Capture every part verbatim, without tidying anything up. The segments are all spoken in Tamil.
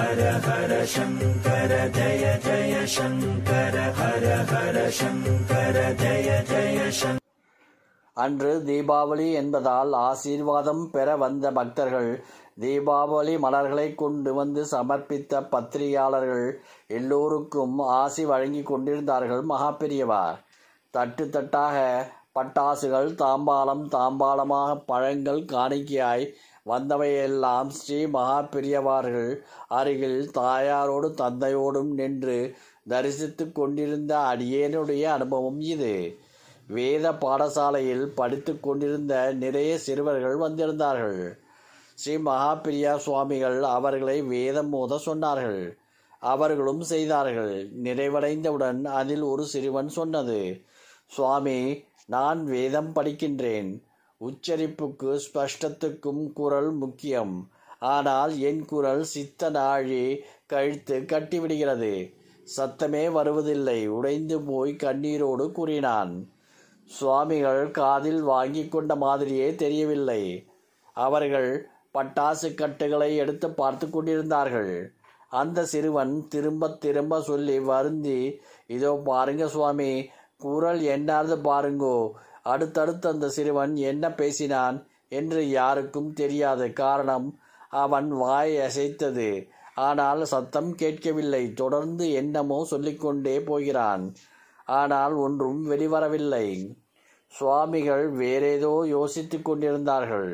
ஹர ஹர சங்கர ஜய ஜய சங்கர ஹர ஹர சங்கர ஜய ஜய சங்கர. அன்று தீபாவளி என்பதால் ஆசீர்வாதம் பெற வந்த பக்தர்கள், தீபாவளி மலர்களை கொண்டு வந்து சமர்ப்பித்த பத்திரிகையாளர்கள் எல்லோருக்கும் ஆசி வழங்கி கொண்டிருந்தார்கள் மகா பெரியவா. தட்டு தட்டாக பட்டாசுகள், தாம்பாளம் தாம்பாளமாக பழங்கள் காணிக்கையாய் வந்தவையெல்லாம் ஸ்ரீ மகா பெரியவார்கள் அருகில் தாயாரோடு தந்தையோடும் நின்று தரிசித்து கொண்டிருந்த அடியேனுடைய அனுபவம் இது. வேத பாடசாலையில் படித்து கொண்டிருந்த நிறைய சிறுவர்கள் வந்திருந்தார்கள். ஸ்ரீ மகா பெரியா சுவாமிகள் அவர்களை வேதம் மோத சொன்னார்கள். அவர்களும் செய்தார்கள். நிறைவடைந்தவுடன் அதில் ஒரு சிறுவன் சொன்னது, சுவாமி, நான் வேதம் படிக்கின்றேன். உச்சரிப்புக்கு ஸ்பஷ்டத்துக்கும் குரல் முக்கியம். ஆனால் என் குரல் சித்த நாழி கழுத்து கட்டிவிடுகிறது. சத்தமே வருவதில்லை. உடைந்து போய் கண்ணீரோடு கூறினான். சுவாமிகள் காதில் வாங்கி கொண்ட மாதிரியே தெரியவில்லை. அவர்கள் பட்டாசு கட்டுகளை எடுத்து பார்த்து கொண்டிருந்தார்கள். அந்த சிறுவன் திரும்ப திரும்ப சொல்லி வருந்தி, இதோ பாருங்க சுவாமி, குரல் என்னாவது பாருங்கோ. அடுத்தடுத்து அந்த சிறுவன் என்ன பேசினான் என்று யாருக்கும் தெரியாது. காரணம், அவன் வாய் அசைத்தது. ஆனால் சத்தம் கேட்கவில்லை. தொடர்ந்து என்னமோ சொல்லிக்கொண்டே போகிறான். ஆனால் ஒன்றும் வெளிவரவில்லை. சுவாமிகள் வேறேதோ யோசித்து கொண்டிருந்தார்கள்.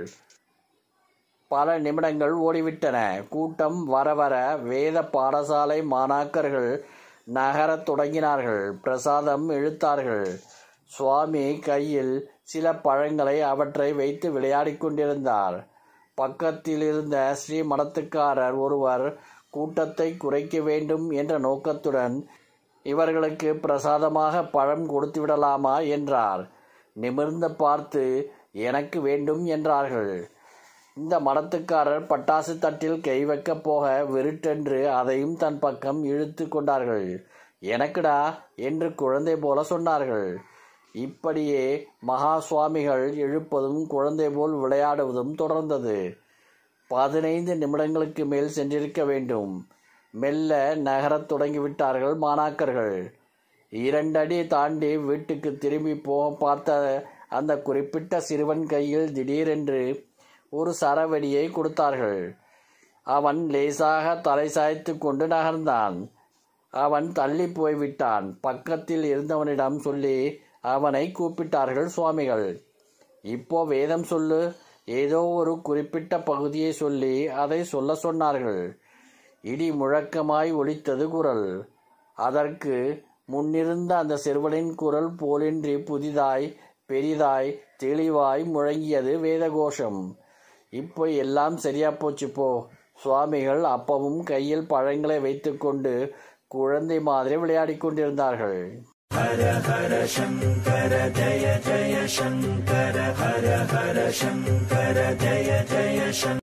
பல நிமிடங்கள் ஓடிவிட்டன. கூட்டம் வர வர வேத பாடசாலை மாணாக்கர்கள் நகரத் தொடங்கினார்கள். பிரசாதம் இழுத்தார்கள். சுவாமி கையில் சில பழங்களை அவற்றை வைத்து விளையாடி கொண்டிருந்தார். பக்கத்தில் இருந்த ஸ்ரீ மடத்துக்காரர் ஒருவர் கூட்டத்தை குறைக்க வேண்டும் என்ற நோக்கத்துடன் இவர்களுக்கு பிரசாதமாக பழம் கொடுத்து விடலாமா என்றார். நிமிர்ந்து பார்த்து எனக்கு வேண்டும் என்றார்கள். இந்த மடத்துக்காரர் பட்டாசு தட்டில் கை வைக்கப் போக விருட்டென்று அதையும் தன் பக்கம் இழுத்து கொண்டார்கள். எனக்குடா என்று குழந்தை போல சொன்னார்கள். இப்படியே மகா சுவாமிகள் இழுப்பதும் குழந்தை போல் விளையாடுவதும் தொடர்ந்தது. பதினைந்து நிமிடங்களுக்கு மேல் சென்றிருக்க வேண்டும். மெல்ல நகரத் தொடங்கிவிட்டார்கள் மாணாக்கர்கள். இரண்டடி தாண்டி வீட்டுக்கு திரும்பி போக பார்த்த அந்த குறிப்பிட்ட சிறுவன் கையில் திடீரென்று ஒரு சரவெடியை கொடுத்தார்கள். அவன் லேசாக தலை சாய்த்து கொண்டு நகர்ந்தான். அவன் தள்ளி போய்விட்டான். பக்கத்தில் இருந்தவனிடம் சொல்லி அவனை கூப்பிட்டார்கள் சுவாமிகள். இப்போ வேதம் சொல்லு. ஏதோ ஒரு குறிப்பிட்ட பகுதியை சொல்லி அதை சொல்ல சொன்னார்கள். இடி முழக்கமாய் ஒலித்தது குரல். அதற்கு முன்னிருந்த அந்த சிறுவனின் குரல் போலின்றி புதிதாய் பெரிதாய் தெளிவாய் முழங்கியது வேதகோஷம். இப்போ எல்லாம் சரியா போச்சு போ. சுவாமிகள் அப்பவும் கையில் பழங்களை வைத்துக்கொண்டு குழந்தை மாதிரி விளையாடி கொண்டிருந்தார்கள். ஹர ஹர சங்கர ஜய ஜய சங்கர ஹர ஹர சங்கர ஜய ஜய சங்கர.